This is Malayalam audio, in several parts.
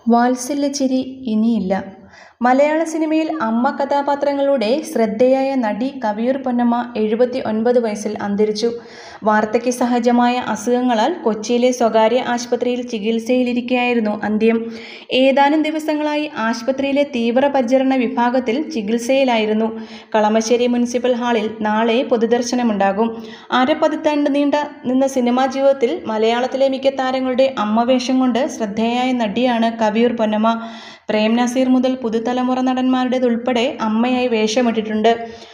വാത്സല്യച്ചിരി ഇനിയില്ല. മലയാള സിനിമയിൽ അമ്മ കഥാപാത്രങ്ങളുടെ ശ്രദ്ധേയായ നടി കവിയൂർ പൊന്നമ്മ 79 വയസ്സിൽ അന്തരിച്ചു. വാർദ്ധക്യ സഹജമായ അസുഖങ്ങളാൽ കൊച്ചിയിലെ സ്വകാര്യ ആശുപത്രിയിൽ ചികിത്സയിലിരിക്കെയായിരുന്നു അന്ത്യം. ഏതാനും ദിവസങ്ങളായി ആശുപത്രിയിലെ തീവ്രപരിചരണ വിഭാഗത്തിൽ ചികിത്സയിലായിരുന്നു. കളമശ്ശേരി മുനിസിപ്പൽ ഹാളിൽ നാളെ പൊതുദർശനമുണ്ടാകും. അരപതിറ്റാണ്ട് നിന്ന സിനിമാ ജീവിതത്തിൽ മലയാളത്തിലെ മിക്ക താരങ്ങളുടെ അമ്മവേഷം കൊണ്ട് ശ്രദ്ധേയായ നടിയാണ് കവിയൂർ പൊന്നമ്മ. പ്രേം നസീർ മുതൽ പുതുതലമുറ നടന്മാരുടേതുൾപ്പെടെ അമ്മയായി വേഷമിട്ടിട്ടുണ്ട്.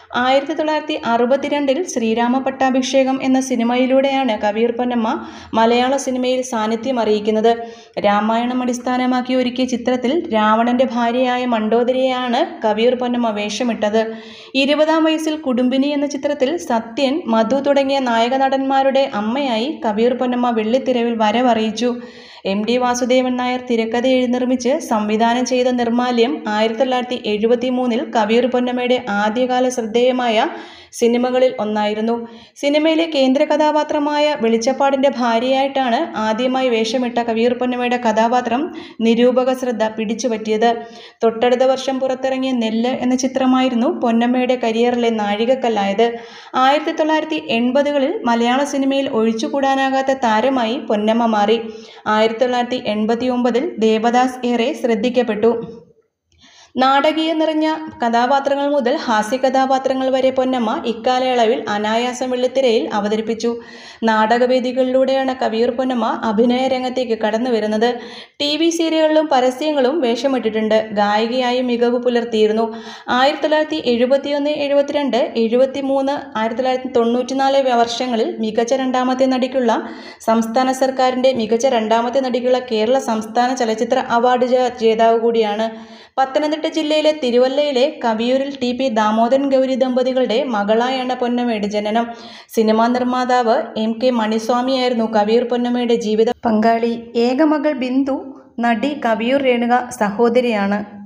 1962 ശ്രീരാമ പട്ടാഭിഷേകം എന്ന സിനിമയിലൂടെയാണ് കവിയൂർ പൊന്നമ്മ മലയാള സിനിമയിൽ സാന്നിധ്യം അറിയിക്കുന്നത്. രാമായണം അടിസ്ഥാനമാക്കി ഒരുക്കിയ ചിത്രത്തിൽ രാവണന്റെ ഭാര്യയായ മണ്ഡോദരിയെയാണ് കവിയൂർ പൊന്നമ്മ വേഷമിട്ടത്. 20-ാം വയസ്സിൽ കുടുംബിനി എന്ന ചിത്രത്തിൽ സത്യൻ, മധു തുടങ്ങിയ നായക നടന്മാരുടെ അമ്മയായി കവിയൂർ പൊന്നമ്മ വെള്ളിത്തിരയിൽ വരവറിയിച്ചു. MD വാസുദേവൻ നായർ തിരക്കഥ എഴുതി നിർമ്മിച്ച് സംവിധാനം ചെയ്ത നിർമാല്യം 1973 കവിയൂർ പൊന്നമ്മയുടെ ആദ്യകാല ശ്രദ്ധേയമായ സിനിമകളിൽ ഒന്നായിരുന്നു. സിനിമയിലെ കേന്ദ്ര കഥാപാത്രമായ വെളിച്ചപ്പാടിന്റെ ഭാര്യയായിട്ടാണ് ആദ്യമായി വേഷമിട്ട കവിയൂർ പൊന്നമ്മയുടെ കഥാപാത്രം നിരൂപക ശ്രദ്ധ പിടിച്ചുപറ്റിയത്. തൊട്ടടുത്ത വർഷം പുറത്തിറങ്ങിയ നെല്ല് എന്ന ചിത്രമായിരുന്നു പൊന്നമ്മയുടെ കരിയറിലെ നാഴികക്കല്ലായത്. 1980-കളിൽ മലയാള സിനിമയിൽ ഒഴിച്ചുകൂടാനാകാത്ത താരമായി പൊന്നമ്മ മാറി. 1989-ൽ ദേവദാസ് ഏറെ ശ്രദ്ധിക്കപ്പെട്ടു. നാടകീയം നിറഞ്ഞ കഥാപാത്രങ്ങൾ മുതൽ ഹാസ്യ കഥാപാത്രങ്ങൾ വരെ പൊന്നമ്മ ഇക്കാലയളവിൽ അനായാസം വെള്ളിത്തിരയിൽ അവതരിപ്പിച്ചു. നാടകവേദികളിലൂടെയാണ് കവിയൂർ പൊന്നമ്മ അഭിനയ രംഗത്തേക്ക് കടന്നു വരുന്നത്. TV സീരിയലുകളിലും പരസ്യങ്ങളും വേഷമിട്ടിട്ടുണ്ട്. ഗായികയായും മികവ് പുലർത്തിയിരുന്നു. 1971, 72, 73, 1994 വർഷങ്ങളിൽ മികച്ച രണ്ടാമത്തെ നടിക്കുള്ള സംസ്ഥാന സർക്കാരിൻ്റെ മികച്ച രണ്ടാമത്തെ നടിക്കുള്ള കേരള സംസ്ഥാന ചലച്ചിത്ര അവാർഡ് ജേതാവ് കൂടിയാണ്. പത്തനംതിട്ട ജില്ലയിലെ തിരുവല്ലയിലെ കവിയൂരിൽ TP ദാമോദരൻ ഗൗരി ദമ്പതികളുടെ മകളായാണ് പൊന്നമ്മയുടെ ജനനം. സിനിമാ നിർമ്മാതാവ് MK മണിസ്വാമിയായിരുന്നു കവിയൂർ പൊന്നമ്മയുടെ ജീവിത പങ്കാളി. ഏക മകൾ ബിന്ദു നടി കവിയൂർ രേണുക സഹോദരിയാണ്.